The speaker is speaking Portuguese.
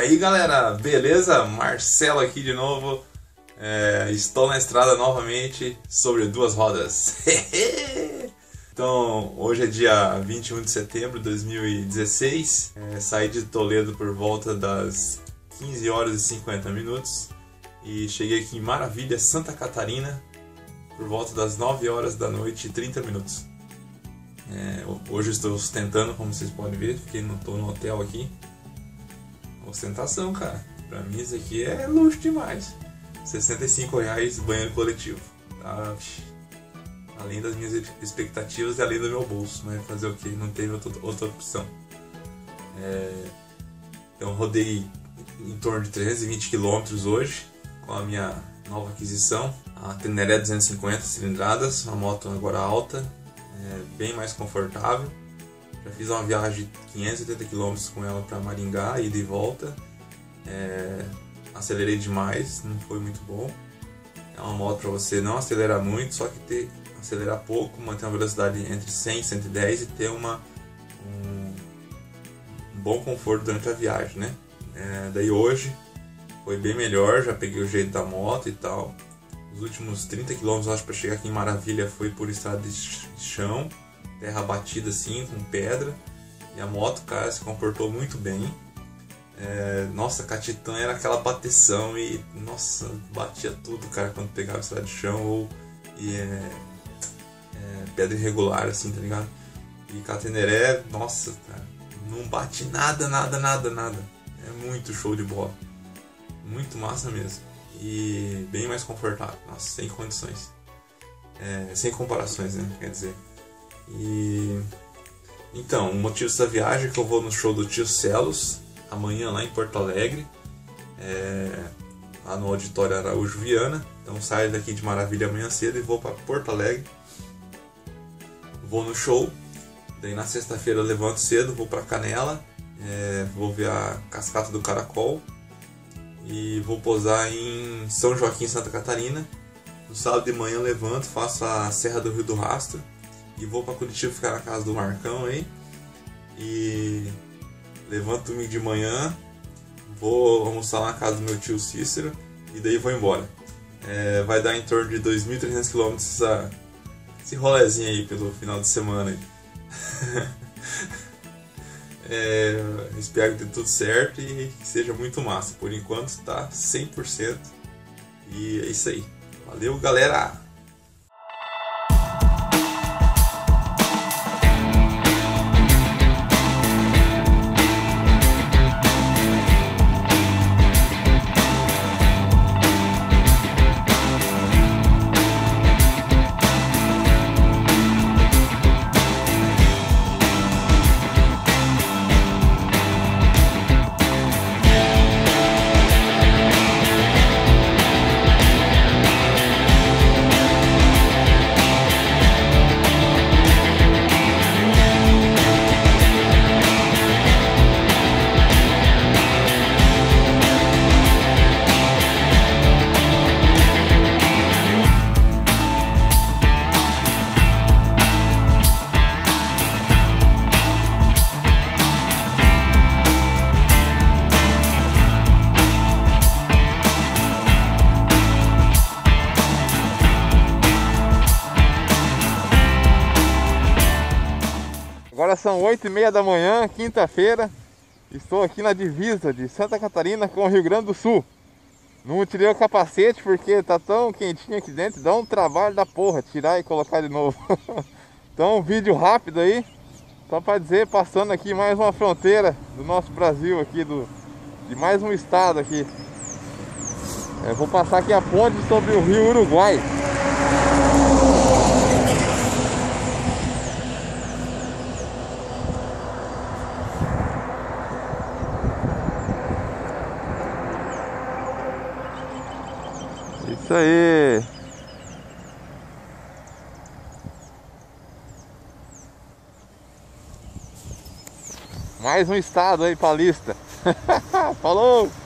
aí galera, beleza? Marcelo aqui de novo. Estou na estrada novamente sobre duas rodas. Então, hoje é dia 21 de setembro de 2016. Saí de Toledo por volta das 15 horas e 50 minutos e cheguei aqui em Maravilha, Santa Catarina, por volta das 9 horas da noite e 30 minutos. Hoje estou sustentando, como vocês podem ver, porque não estou no hotel aqui. Ostentação, cara. Pra mim isso aqui é luxo demais. R$65 banheiro coletivo. Tá? Além das minhas expectativas e além do meu bolso. Mas fazer o que? Não teve outra opção. Então rodei em torno de 320 km hoje com a minha nova aquisição. A Teneré 250 cilindradas, uma moto agora alta, bem mais confortável. Já fiz uma viagem de 580 km com ela para Maringá, ida e volta. Acelerei demais, não foi muito bom. É uma moto para você não acelerar muito, só que acelerar pouco, manter uma velocidade entre 100 e 110 e ter um bom conforto durante a viagem, né? Daí hoje foi bem melhor, já peguei o jeito da moto e tal. Os últimos 30 km, acho, para chegar aqui em Maravilha foi por estrada de chão, terra batida assim, com pedra. E a moto, cara, se comportou muito bem. Nossa, a Titan era aquela bateção e, nossa, batia tudo, cara, quando pegava estrada de chão ou pedra irregular, assim, tá ligado? E com a Teneré, nossa, cara, não bate nada. É muito show de bola. Muito massa mesmo. E bem mais confortável. Nossa, sem condições. Sem comparações, né? Quer dizer. Então, o motivo dessa viagem é que eu vou no show do Tio Celos amanhã lá em Porto Alegre, lá no Auditório Araújo Viana. Então saio daqui de Maravilha amanhã cedo e vou para Porto Alegre. Vou no show. Daí na sexta-feira eu levanto cedo, vou para Canela, vou ver a Cascata do Caracol e vou pousar em São Joaquim, Santa Catarina. No sábado de manhã eu levanto, faço a Serra do Rio do Rastro e vou para Curitiba ficar na casa do Marcão aí. E levanto domingo de manhã, vou almoçar na casa do meu tio Cícero e daí vou embora. Vai dar em torno de 2.300 km esse rolezinho aí pelo final de semana aí. Espero que dê tudo certo e que seja muito massa. Por enquanto tá 100% e é isso aí. Valeu, galera! Agora são 8h30 da manhã, quinta-feira. Estou aqui na divisa de Santa Catarina com o Rio Grande do Sul. Não tirei o capacete porque tá tão quentinho aqui dentro, dá um trabalho da porra tirar e colocar de novo. Então um vídeo rápido aí, só para dizer, passando aqui mais uma fronteira do nosso Brasil aqui, de mais um estado aqui. Vou passar aqui a ponte sobre o Rio Uruguai. Isso aí. Mais um estado aí pra lista. Falou!